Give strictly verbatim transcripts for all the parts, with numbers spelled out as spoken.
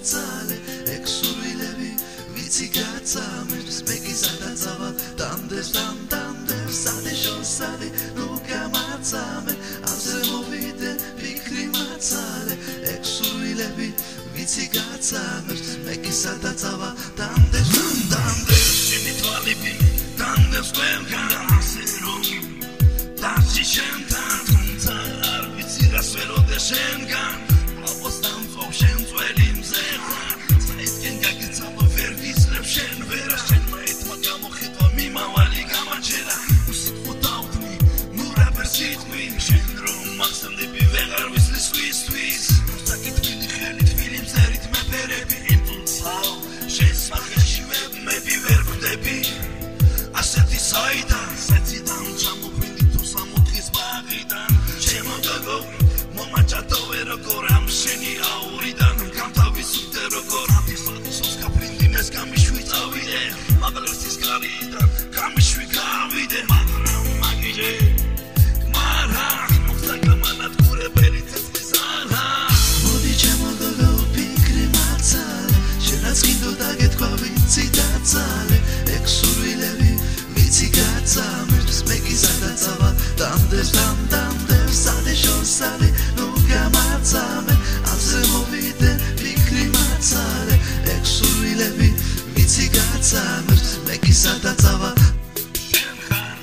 მიციგაცალე ეგ სურვილები ვიცი გაცამებს მეგისა და წავა დამდებს დამდებს სადეშოსადე ნუ გამაცამე აზე მოვიდე ფიქრი მაცალე ეგ სურვილები ვიცი გაცამებს მეგისა და წავა დამდებს დამდებს შენი თვალები დამდებს ყველგან ასე რომ დაში შენთან თუმცა არ ვიცი რას ველოდე შენგან აბოსთან ხო შენ წველი მზეღა საერთოდ გაგეცამა ვერ ვისლებ შენ ვერა შენ მაითმა გამოხიტვა მიმავალი გამაჩერა უსიტყვო დავდნი ნუ რა ვერ სიტყვი შენ რომ მახსენდები ვეღარ ვისლის ვისთვის საკითხილი ხელი თბილი მზერით მეფერები იმპულსავ შესახეში ვებმები ვერ ვხდები ასეთი საიდან სეციდან ჩამოგვინდი თუ სამოთხის ბაღიდან ჩემო გოგო მომაჭადოვე როგორ ამ შენი აურიდან გამთავისუფლდე როგორ ათისათისოს კაფრინდი მეს გამიშვი წავიდე მაღლერთის გარიდან გამიშვი გავიდე მაგრამ მაგიჟე მარა მოხდა გამანადგურებელი ცეცხლის არა მოდი ჩემო გოგო ფიქრი მაცალე შენაც გინდოდა გეთქვა ვიცი დაცალე ეგ სურვილები ვიცი გაცამებს მეგისა და წავა დამდებს დამდებს სადეშოსადე ნუ გამაცამე აზე მოვიდე ფიქრი მაცალე ეგ სურვილები ვიცი გაცამებს მეგისა და წავა შენ ხარ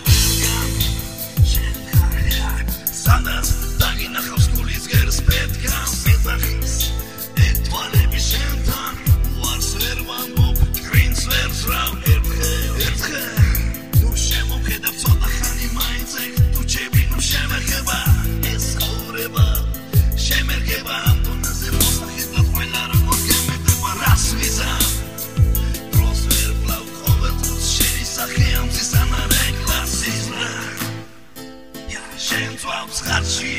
შენ ხარ სადაც დაგინახავს გულის გერს პეტკას მეტახის ეგ თვალები შენთან უარს ვერ ვამბობ კრინს ვერ ვსრავ ერთხელ ერთხელ ნუ შემოვხედავ ცოტა ხანი მაინც ეგ თუ ჩემი ნუ შემერგება ეს ცხოვრება შემერგება ამ დონეზე მოსახლეთა ყველა როგორ გემედება რას ვიზამ დროს ვერ ვკლავ ყოველთვის შენი სახე ამზის ანარეკლას სიზრა შენ წვავს ხარში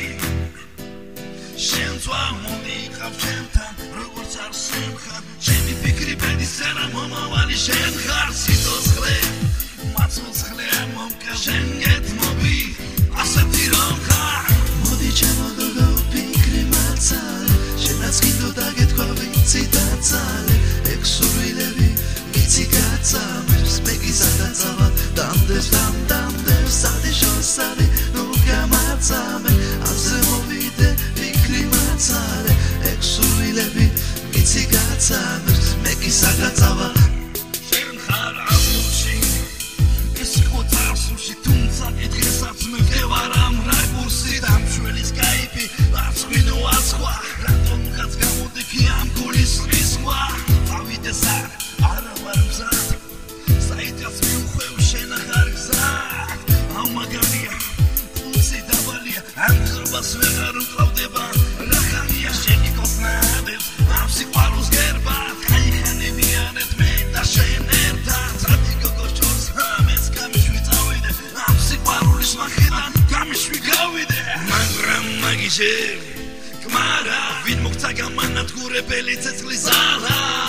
შენ წვავ მოდი ხავ შენთან როგორც არ შემხარ შენი ფიქრი ბედისერა მომავალი შენ ხარ სიცოცხლე მაცოცხლე მომკა შენ გეთმობი ასეთი რომ ხარ მოდი ჩემო გოგო ფიქრი მაცალე შენაც გინდოდა გეთქვა ვიცი დაცალე ეგ სურვილები ვიცი გაცამებს მეგისა და წავა დამდებს დამდებს სადეშოსადე ნუ გამაცამე აზე მოვიდე ფიქრი მაცალე ეგ სურვილები ვიცი გაცამებს მეგისა და წავა შენ ხარ ამურში ეს იყო წარსულში თუმცა დღესაც მე ვარ ამ რაიკურსი დამშველის კაიფი არც ღვინო არც სხვა რატომღაც გამოდიქი ამ გულის სხვა ავიდე სარ არა ვარ მზად საიდაც მიუხვევ შენ ახარ გზა ამ მაგარია უცი დავალია ამ ხობას ვეღარ უკლავდება რა ხანია შენი კოსნადებს ამ სიყვარულს გერბა გაიხანებიანეთ მე და შენ ერთად სადი გოგო ჩორს ამეს გამიშვი წავიდე ამ სიყვარულის მახიდან გამიშვი გავიდე მაგრამ მაგიჟე გმარა ვინ მოგცა გამანადგურებელი ცეცხლის ზალა